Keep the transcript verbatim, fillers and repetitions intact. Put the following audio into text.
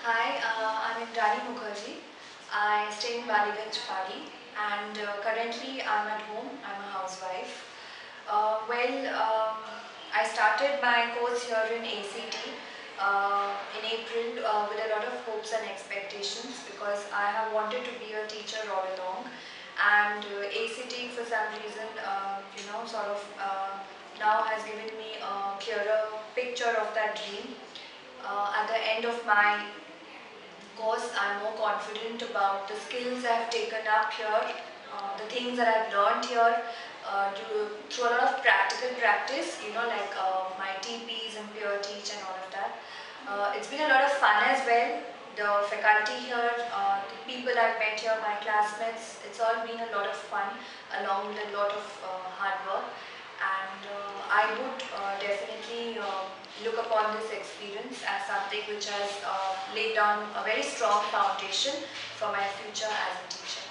Hi, uh, I'm Indrani Mukherjee. I stay in Baliganj, Padi, and uh, currently I'm at home. I'm a housewife. Uh, well, um, I started my course here in A C T uh, in April uh, with a lot of hopes and expectations because I have wanted to be a teacher all along, and uh, A C T for some reason, uh, you know, sort of uh, now has given me a clearer picture of that dream. Uh, at the end of my course, I'm more confident about the skills I've taken up here, uh, the things that I've learned here uh, to, through a lot of practical practice, you know, like uh, my T Ps and peer teach and all of that. Uh, it's been a lot of fun as well. The faculty here, uh, the people I've met here, my classmates, it's all been a lot of fun along with a lot of uh, hard work. And uh, I would uh, definitely uh, look upon this experience as something which has uh, laid down a very strong foundation for my future as a teacher.